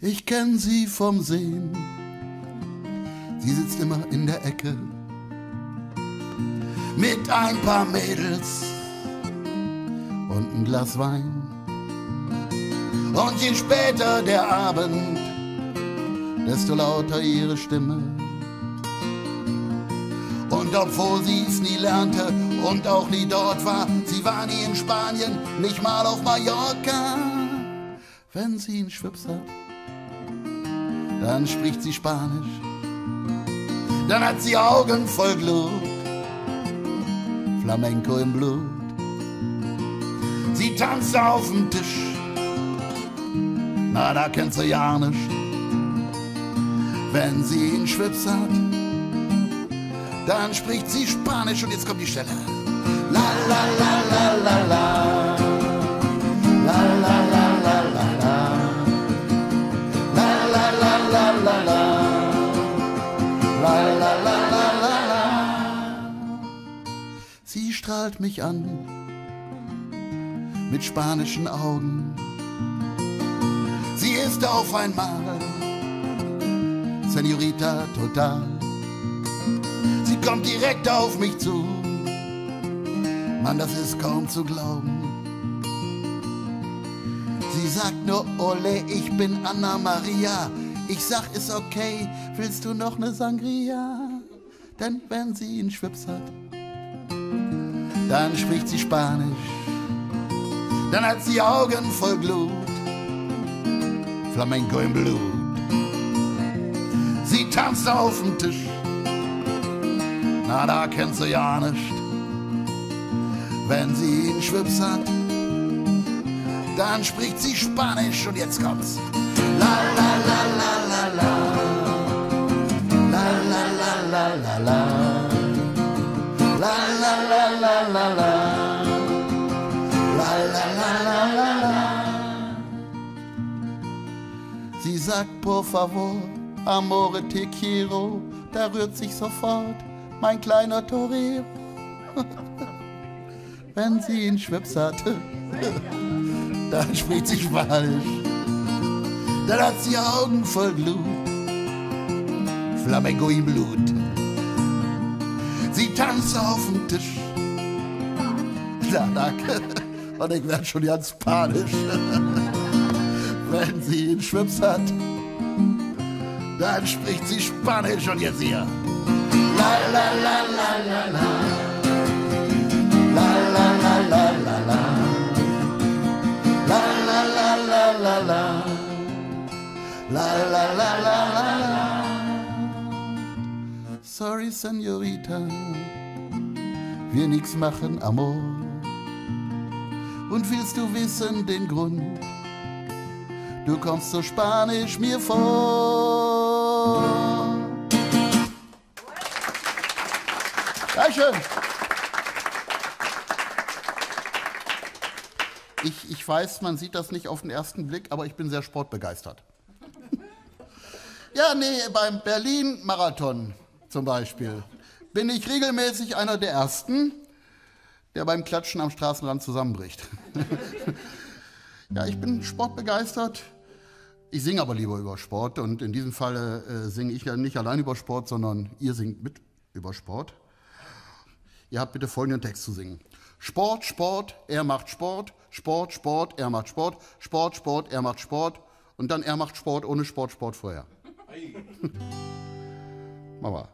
Ich kenn sie vom Sehen. Sie sitzt immer in der Ecke mit ein paar Mädels und ein Glas Wein. Und je später der Abend, desto lauter ihre Stimme. Und obwohl sie's nie lernte und auch nie dort war, sie war nie in Spanien, nicht mal auf Mallorca. Wenn sie einen Schwips hat, dann spricht sie Spanisch. Dann hat sie Augen voll Glut, Flamenco im Blut. Sie tanzt auf dem Tisch, na da kennt sie ja nicht. Wenn sie einen Schwips hat, dann spricht sie Spanisch. Und jetzt kommt die Stelle. La la la la la la. La la la la la la. La la la la la la. La la la la la la. Sie strahlt mich an mit spanischen Augen. Sie ist auf einmal Senorita total. Sie kommt direkt auf mich zu. Mann, das ist kaum zu glauben. Sie sagt nur, Ole, ich bin Anna Maria. Ich sag, ist okay, willst du noch ne Sangria? Denn wenn sie einen Schwips hat, dann spricht sie Spanisch. Dann hat sie Augen voll Glut, Flamenco im Blut. Sie tanzt auf dem Tisch, na da kennt sie ja nicht. Wenn sie einen Schwips hat, dann spricht sie Spanisch. Und jetzt kommt's. La la la la la la. La la la la la la. La la la la la la. La la la la la la. Sie sagt por favor, amore te quiero. Da rührt sich sofort mein kleiner Torero. Wenn sie einen Schwips hatte, dann spricht sie Spanisch. Dann hat sie Augen voll Glut, Flamenco im Blut. Sie tanzt auf dem Tisch. Ja, danke. Und ich werd schon ganz panisch. Wenn sie einen Schwips hat, dann spricht sie Spanisch. Und jetzt hier. La la la la la la. La la la la la la. La la la la la la. La la la la la la. Sorry, Senorita, wir nix machen, Amor. Und willst du wissen den Grund? Du kommst so spanisch mir vor. Dankeschön. Ich weiß, man sieht das nicht auf den ersten Blick, aber ich bin sehr sportbegeistert. Ja, nee, beim Berlin-Marathon zum Beispiel bin ich regelmäßig einer der Ersten, der beim Klatschen am Straßenrand zusammenbricht. Ja, ich bin sportbegeistert. Ich singe aber lieber über Sport und in diesem Fall singe ich ja nicht allein über Sport, sondern ihr singt mit über Sport. Ihr habt bitte folgenden Text zu singen. Sport, Sport, er macht Sport, Sport, Sport, er macht Sport, Sport, Sport, er macht Sport und dann er macht Sport ohne Sport, Sport vorher. Mama.